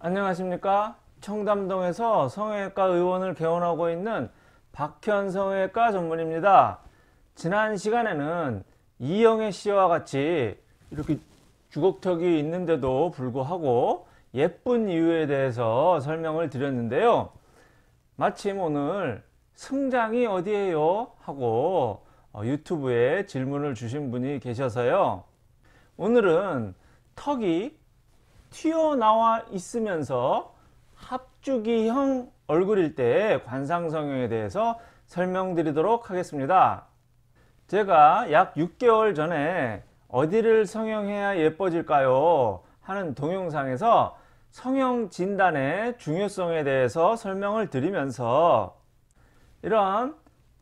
안녕하십니까. 청담동에서 성형외과 의원을 개원하고 있는 박현 성형외과 전문입니다. 지난 시간에는 이영애 씨와 같이 이렇게 주걱턱이 있는데도 불구하고 예쁜 이유에 대해서 설명을 드렸는데요. 마침 오늘 승장이 어디예요? 하고 유튜브에 질문을 주신 분이 계셔서요. 오늘은 턱이 튀어나와 있으면서 합주기형 얼굴일 때의 관상성형에 대해서 설명드리도록 하겠습니다. 제가 약 6개월 전에 어디를 성형해야 예뻐질까요? 하는 동영상에서 성형 진단의 중요성에 대해서 설명을 드리면서 이런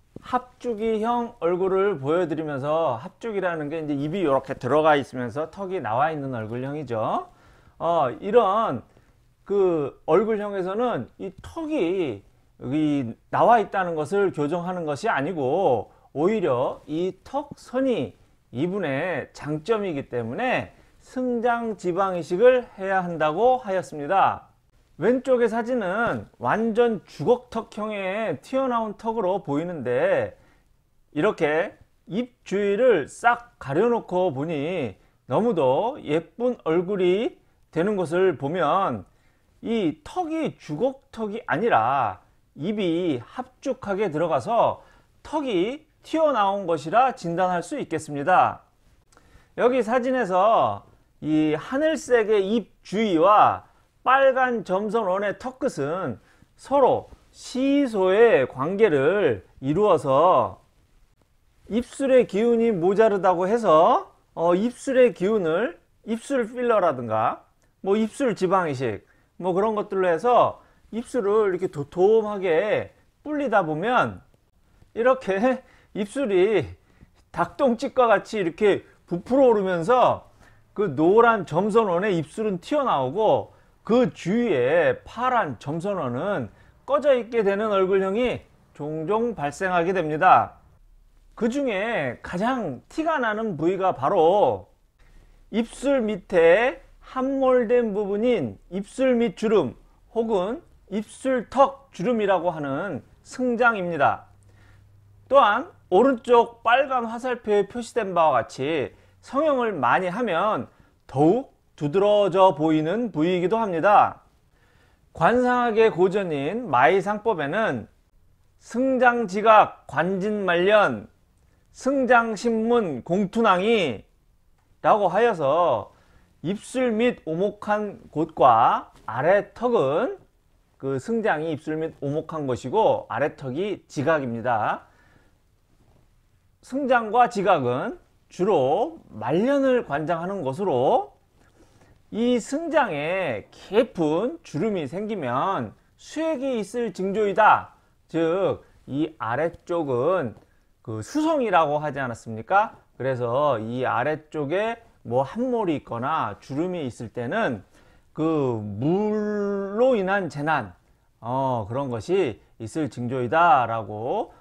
합주기형 얼굴을 보여드리면서, 합주기라는 게 이제 입이 이렇게 들어가 있으면서 턱이 나와 있는 얼굴형이죠. 이런 그 얼굴형에서는 이 턱이 여기 나와 있다는 것을 교정하는 것이 아니고 오히려 이 턱선이 이분의 장점이기 때문에 승장 지방 이식을 해야 한다고 하였습니다. 왼쪽의 사진은 완전 주걱턱형의 튀어나온 턱으로 보이는데, 이렇게 입 주위를 싹 가려놓고 보니 너무도 예쁜 얼굴이 되는 것을 보면 이 턱이 주걱턱이 아니라 입이 합죽하게 들어가서 턱이 튀어나온 것이라 진단할 수 있겠습니다. 여기 사진에서 이 하늘색의 입 주위와 빨간 점선원의 턱끝은 서로 시소의 관계를 이루어서 입술의 기운이 모자르다고 해서 입술의 기운을 입술 필러라든가 뭐 입술 지방 이식 뭐 그런 것들로 해서 입술을 이렇게 도톰하게 불리다 보면 이렇게 입술이 닭똥집과 같이 이렇게 부풀어 오르면서 그 노란 점선원의 입술은 튀어나오고 그 주위에 파란 점선원은 꺼져 있게 되는 얼굴형이 종종 발생하게 됩니다. 그 중에 가장 티가 나는 부위가 바로 입술 밑에 함몰된 부분인 입술 밑 주름 혹은 입술턱 주름이라고 하는 승장입니다. 또한 오른쪽 빨간 화살표에 표시된 바와 같이 성형을 많이 하면 더욱 두드러져 보이는 부위이기도 합니다. 관상학의 고전인 마이상법에는 승장지각 관진말년 승장신문 공투낭이 라고 하여서 입술 및 오목한 곳과 아래턱은 그 승장이 입술 및 오목한 것이고 아래턱이 지각입니다. 승장과 지각은 주로 말년을 관장하는 것으로 이 승장에 깊은 주름이 생기면 수액이 있을 징조이다. 즉 이 아래쪽은 그 수성이라고 하지 않았습니까? 그래서 이 아래쪽에 뭐 함몰이 있거나 주름이 있을 때는 그 물로 인한 재난 그런 것이 있을 징조이다 라고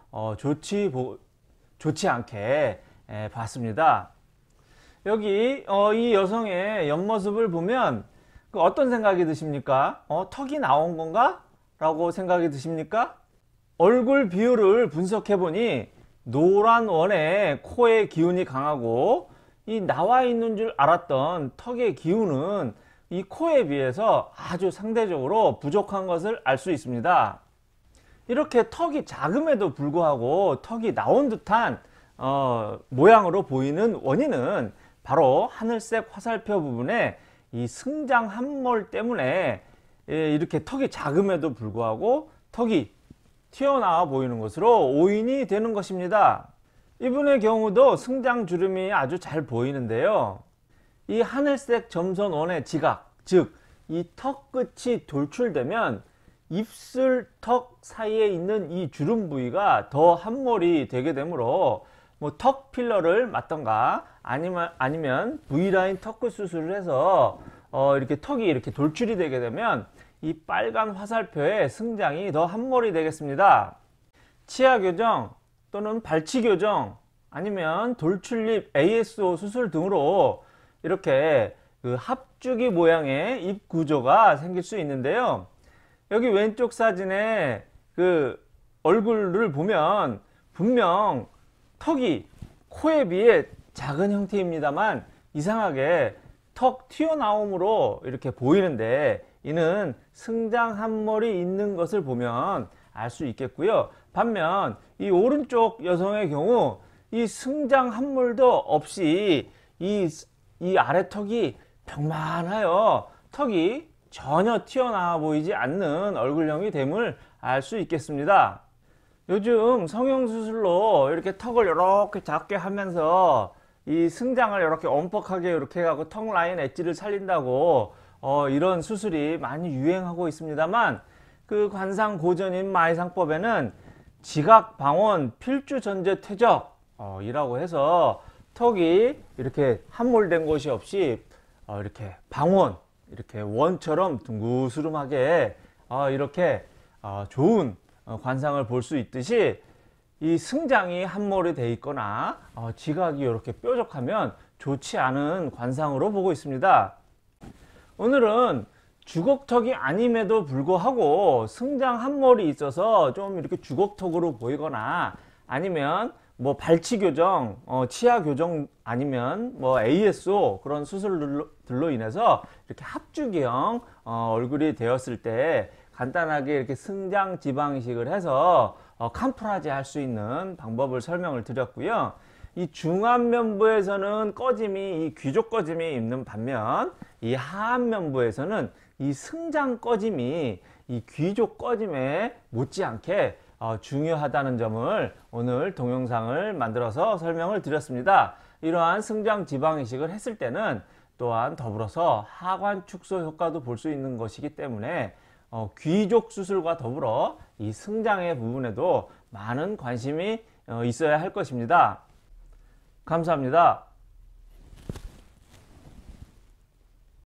좋지 않게 봤습니다. 여기 이 여성의 옆모습을 보면 어떤 생각이 드십니까? 턱이 나온 건가? 라고 생각이 드십니까? 얼굴 비율을 분석해 보니 노란 원의 코의 기운이 강하고 이 나와 있는 줄 알았던 턱의 기운은 이 코에 비해서 아주 상대적으로 부족한 것을 알 수 있습니다. 이렇게 턱이 작음에도 불구하고 턱이 나온 듯한 모양으로 보이는 원인은 바로 하늘색 화살표 부분에 이 승장 함몰 때문에 이렇게 턱이 작음에도 불구하고 턱이 튀어나와 보이는 것으로 오인이 되는 것입니다. 이분의 경우도 승장 주름이 아주 잘 보이는데요. 이 하늘색 점선원의 지각, 즉 이 턱 끝이 돌출되면 입술 턱 사이에 있는 이 주름 부위가 더 함몰이 되게 되므로 뭐 턱 필러를 맞던가 아니면 V라인 턱끝 수술을 해서 이렇게 턱이 이렇게 돌출이 되게 되면 이 빨간 화살표의 승장이 더 함몰이 되겠습니다. 치아 교정 또는 발치 교정 아니면 돌출립 ASO 수술 등으로 이렇게 그 합주기 모양의 입 구조가 생길 수 있는데요. 여기 왼쪽 사진에 그 얼굴을 보면 분명 턱이 코에 비해 작은 형태입니다만 이상하게 턱 튀어나옴으로 이렇게 보이는데, 이는 승장 함몰이 있는 것을 보면 알 수 있겠고요. 반면 이 오른쪽 여성의 경우 이 승장 함몰도 없이 이 아래 턱이 평만하여 턱이 전혀 튀어나와 보이지 않는 얼굴형이 됨을 알 수 있겠습니다. 요즘 성형수술로 이렇게 턱을 이렇게 작게 하면서 이 승장을 이렇게 엄격하게 이렇게 해가지고 턱 라인 엣지를 살린다고 이런 수술이 많이 유행하고 있습니다만, 그 관상 고전인 마이상법에는 지각 방원 필주 전제 퇴적 이라고 해서 턱이 이렇게 함몰된 곳이 없이 이렇게 방원, 이렇게 원처럼 둥구스름하게 이렇게 좋은 관상을 볼 수 있듯이, 이 승장이 함몰이 되어 있거나 지각이 이렇게 뾰족하면 좋지 않은 관상으로 보고 있습니다. 오늘은 주걱턱이 아님에도 불구하고 승장 함몰이 있어서 좀 이렇게 주걱턱으로 보이거나, 아니면 뭐 발치 교정, 치아 교정, 아니면 뭐 ASO 그런 수술들로 인해서 이렇게 합주기형 얼굴이 되었을 때 간단하게 이렇게 승장 지방 이식을 해서 캄프라지 할 수 있는 방법을 설명을 드렸고요. 이 중안면부에서는 꺼짐이, 이 귀족 꺼짐이 있는 반면, 이 하안면부에서는 이 승장 꺼짐이 이 귀족 꺼짐에 못지않게 중요하다는 점을 오늘 동영상을 만들어서 설명을 드렸습니다. 이러한 승장 지방 이식을 했을 때는 또한 더불어서 하관 축소 효과도 볼 수 있는 것이기 때문에 귀족 수술과 더불어 이 승장의 부분에도 많은 관심이 있어야 할 것입니다. 감사합니다.